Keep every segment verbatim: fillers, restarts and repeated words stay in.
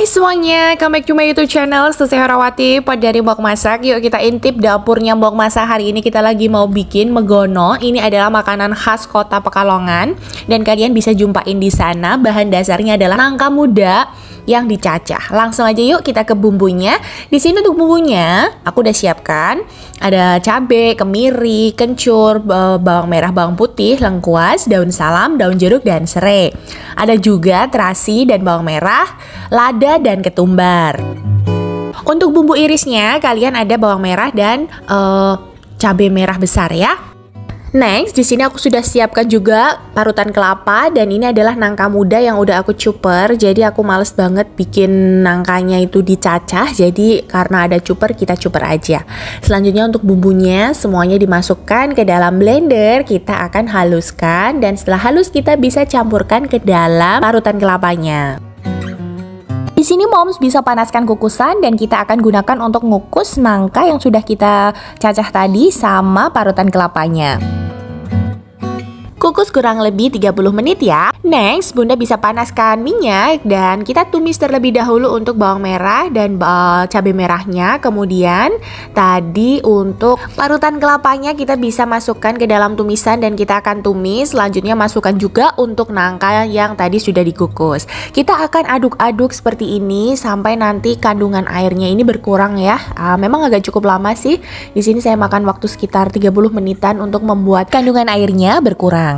Hai semuanya, come back to my YouTube channel Susi Herawati, Pot dari Mbok Masak. Yuk kita intip dapurnya Mbok Masak. Hari ini kita lagi mau bikin megono. Ini adalah makanan khas kota Pekalongan dan kalian bisa jumpain di sana. Bahan dasarnya adalah nangka muda yang dicacah. Langsung aja yuk kita ke bumbunya. Di sini untuk bumbunya aku udah siapkan. Ada cabai, kemiri, kencur, bawang merah, bawang putih, lengkuas, daun salam, daun jeruk, dan serai. Ada juga terasi dan bawang merah, lada dan ketumbar. Untuk bumbu irisnya kalian ada bawang merah dan uh, cabai merah besar ya. Next, di sini aku sudah siapkan juga parutan kelapa dan ini adalah nangka muda yang udah aku cuper. Jadi aku males banget bikin nangkanya itu dicacah. Jadi karena ada cuper kita cuper aja. Selanjutnya untuk bumbunya semuanya dimasukkan ke dalam blender. Kita akan haluskan dan setelah halus kita bisa campurkan ke dalam parutan kelapanya. Di sini moms bisa panaskan kukusan dan kita akan gunakan untuk ngukus nangka yang sudah kita cacah tadi sama parutan kelapanya. Kukus kurang lebih tiga puluh menit ya. Next, bunda bisa panaskan minyak dan kita tumis terlebih dahulu untuk bawang merah dan uh, cabai merahnya. Kemudian tadi untuk parutan kelapanya kita bisa masukkan ke dalam tumisan dan kita akan tumis. Selanjutnya masukkan juga untuk nangka yang tadi sudah dikukus. Kita akan aduk-aduk seperti ini sampai nanti kandungan airnya ini berkurang ya. Uh, memang agak cukup lama sih. Di sini saya makan waktu sekitar tiga puluh menitan untuk membuat kandungan airnya berkurang.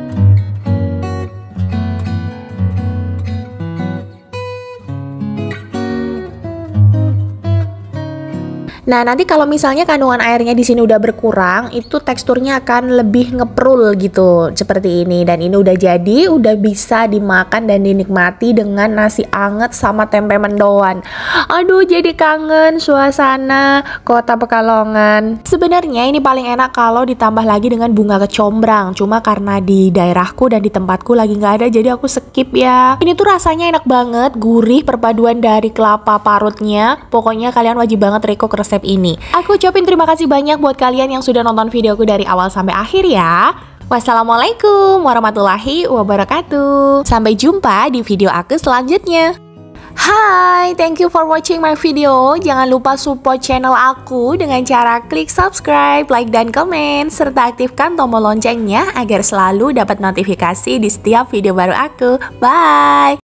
Nah, nanti kalau misalnya kandungan airnya di sini udah berkurang, itu teksturnya akan lebih ngeprul gitu, seperti ini. Dan ini udah jadi, udah bisa dimakan dan dinikmati dengan nasi anget sama tempe mendoan. Aduh, jadi kangen suasana kota Pekalongan. Sebenarnya ini paling enak kalau ditambah lagi dengan bunga kecombrang. Cuma karena di daerahku dan di tempatku lagi nggak ada, jadi aku skip ya. Ini tuh rasanya enak banget, gurih, perpaduan dari kelapa parutnya. Pokoknya kalian wajib banget rekook resep ini. Aku ucapin terima kasih banyak buat kalian yang sudah nonton videoku dari awal sampai akhir ya. Wassalamualaikum warahmatullahi wabarakatuh. Sampai jumpa di video aku selanjutnya. Hai, thank you for watching my video. Jangan lupa support channel aku dengan cara klik subscribe, like, dan komen, serta aktifkan tombol loncengnya agar selalu dapat notifikasi di setiap video baru aku. Bye!